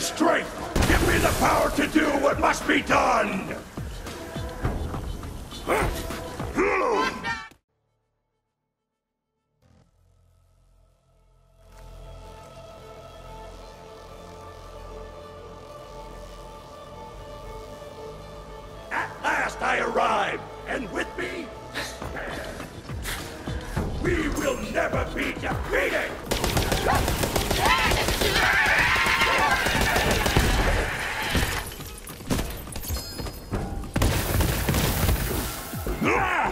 strength! Give me the power to do what must be done! At last I arrive, and with me, despair. We will never be defeated! Ah!